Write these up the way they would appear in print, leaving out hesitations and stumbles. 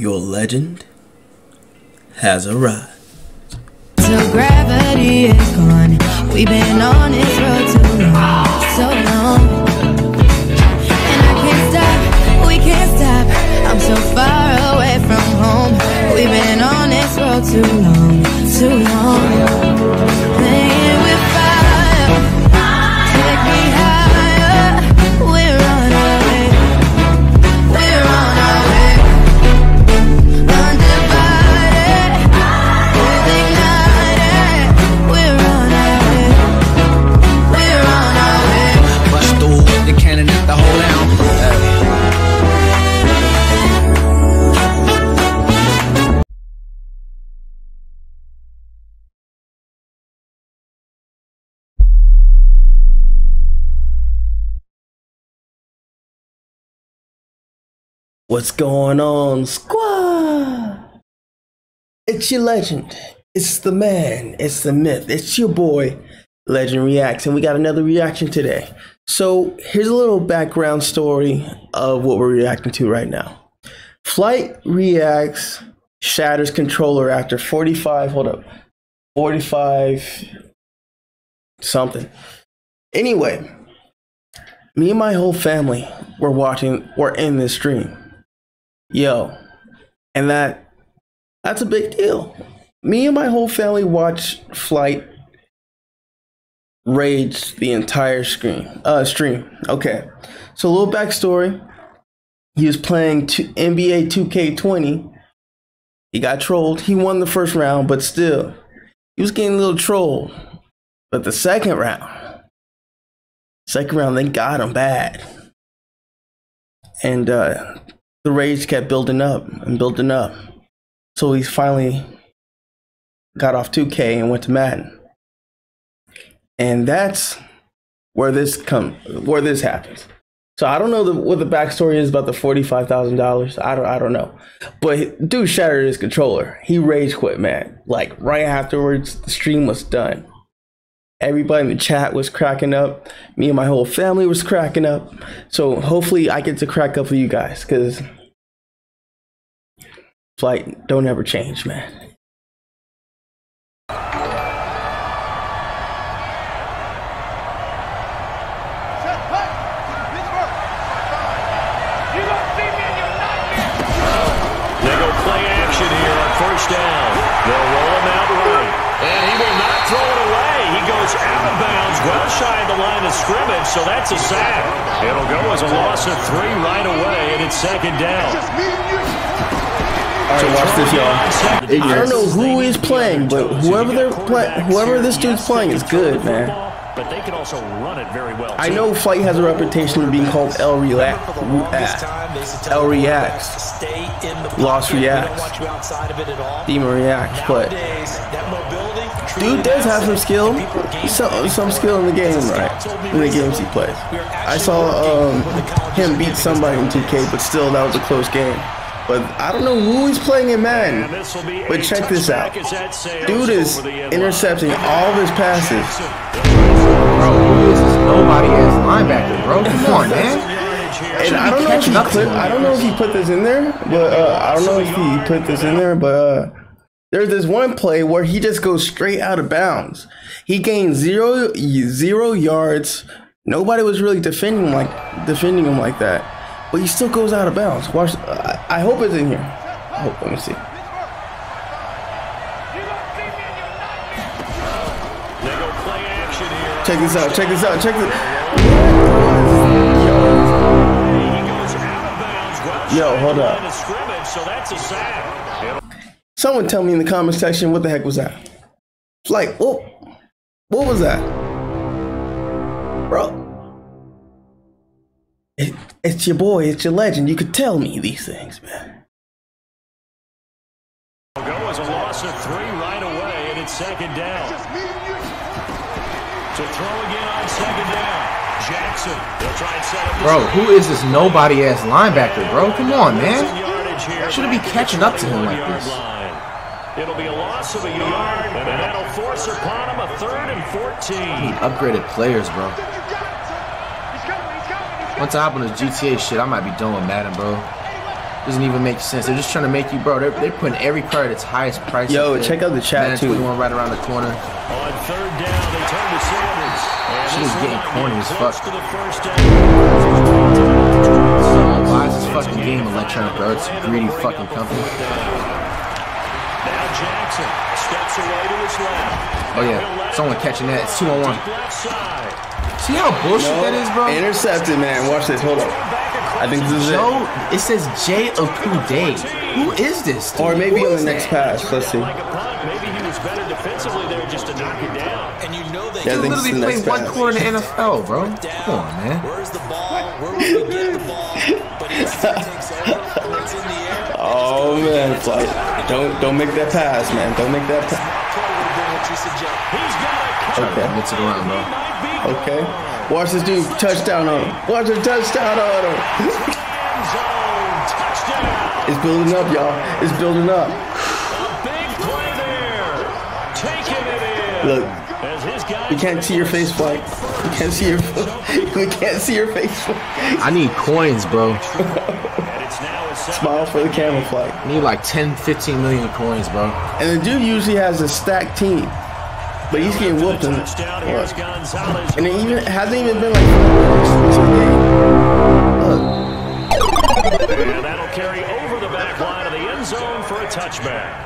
Your legend has arrived. Till gravity is gone. We've been on this road too long, so long. And I can't stop, we can't stop. I'm so far away from home. We've been on this road too long, too long. Playing with fire, take me higher. We're on our way, we're on our way. Undivided, we've ignited. We're on our way, we're on our way. Bust through with the cannon at the whole down. What's going on, squad? It's your legend. It's the man. It's the myth. It's your boy, Legend Reacts, and we got another reaction today. So here's a little background story of what we're reacting to right now. FlightReacts Shatters Controller after 45 something. Anyway, me and my whole family were in this stream. Yo, and that's a big deal. Me and my whole family watched Flight rage the entire stream. Okay, so a little backstory. He was playing NBA 2K20. He got trolled. He won the first round, but still, he was getting a little trolled. But the second round, they got him bad. And the rage kept building up and building up. So he finally got off 2K and went to Madden. And that's where this happens. So I don't know what the backstory is about the $45,000. I don't know. But dude shattered his controller. He rage quit, man. Like right afterwards, the stream was done. Everybody in the chat was cracking up. Me and my whole family was cracking up. So hopefully I get to crack up for you guys, because Flight don't ever change, man. They go play action here on first down. They'll roll him out right. And he will not throw it away. He goes out of bounds, well shy of the line of scrimmage, so that's a sack. It'll go as a loss of 3 right away, and it's second down. All right, watch this, y'all. I don't know who is playing, but whoever this dude's playing is good, man. But they can also run it very well. I know Flight has a reputation of being called Reacts. Lost Reacts. Demon Reacts, but dude does have some skill. Some skill in the game, right? In the games he plays. I saw him beat somebody in 2K, but still, that was a close game. But I don't know who he's playing in Madden. But check this out. Dude is intercepting all of his passes. Bro, who is this nobody-ass linebacker, bro? Come on, man. And I don't know if he put this in there, but there's this one play where he just goes straight out of bounds. He gained zero yards. Nobody was really defending him like that. But he still goes out of bounds. Watch. I hope it's in here. Let me see. Check this out. Check this out. Check this. Yo, hold up. Someone tell me in the comment section what the heck was that? Like, what was that, bro? It's your boy, it's your legend. You could tell me these things, man. Go as a loss of 3 right away, and it's second down. To throw again on second down. Jackson. They'll try and set up. Bro, who is this nobody-ass linebacker, bro? Come on, man. Shouldn't be catching up to him like this. It'll be a loss of a yard, and that'll force upon him a 3rd and 14. I need upgraded players, bro. Once I hop on this GTA shit, I might be done with Madden, bro. Doesn't even make sense. They're just trying to make you, bro. They're putting every card at its highest price. Yo, check out the chat too. One right around the corner. On third down, they turn to Sanders. She was getting corny as fuck. Why is this fucking game electronic, bro? It's a greedy fucking company. Now Jackson steps away to his left. Oh yeah, someone catching that. It's 2-on-1. See how bullshit that is, bro? Intercepted, man. Watch this. Hold up. I think this is Joe, it says J. Okude. Who is this? Dude? Or maybe on the next pass. Let's see. Maybe he was better defensively there just to knock it down. And you know they yeah, can literally play one quarter in the NFL, bro. Come on, man. Where's the ball? Where will we get the ball? But he takes over or it's in the air. Oh man, Flight. Don't make that pass, man. Don't make that pass. Okay, mix it around, bro. Okay. Watch this dude touchdown on him. Watch the touchdown on him. It's building up, y'all. It's building up. Big play there. Taking it in. Look. We can't see your face, Flight. We can't see your we can't see your face. I need coins, bro. Smile for the camera, Flight. I need like 10, 15 million coins, bro. And the dude usually has a stacked team. But he's getting whooped in it. And it even hasn't even been like and that'll carry over the back line of the end zone for a touchback.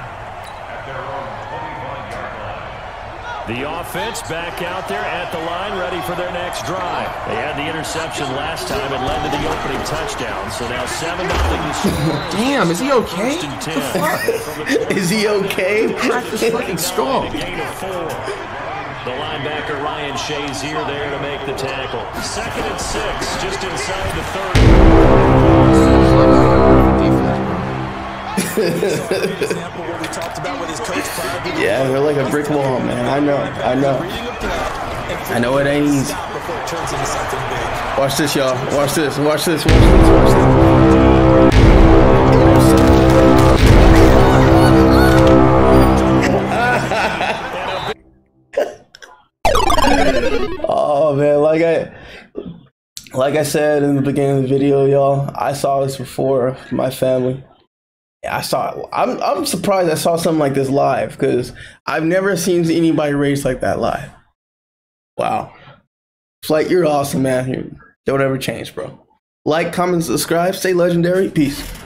The offense back out there at the line, ready for their next drive. They had the interception last time and led to the opening touchdown. So now 7-0. Damn, is he okay? Is he okay? Crack this fucking skull. Gain of 4. The linebacker Ryan Shazier there to make the tackle. 2nd and 6, just inside the 30. Yeah, they're like a brick wall, man. I know. I know it ain't easy. Watch this, y'all. Watch this. Watch this. Watch this. Watch this. Oh man, like I said in the beginning of the video, y'all, I saw this before my family. I saw it. I'm surprised I saw something like this live because I've never seen anybody race like that live. Wow. Flight, you're awesome, man. Don't ever change, bro. Like, comment, subscribe, stay legendary. Peace.